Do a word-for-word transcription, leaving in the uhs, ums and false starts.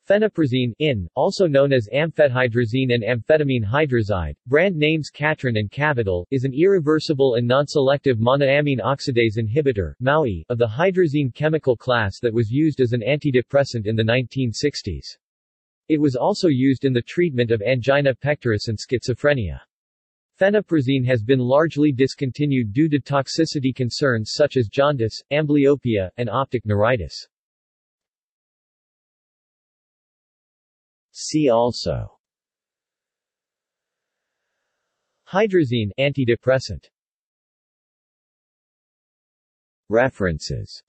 Pheniprazine in, also known as amphethydrazine and amphetamine hydrazide, brand names Catron and Cavital, is an irreversible and non-selective monoamine oxidase inhibitor (M A O I) of the hydrazine chemical class that was used as an antidepressant in the nineteen sixties. It was also used in the treatment of angina pectoris and schizophrenia. Pheniprazine has been largely discontinued due to toxicity concerns such as jaundice, amblyopia, and optic neuritis. See also: Hydrazine antidepressant. References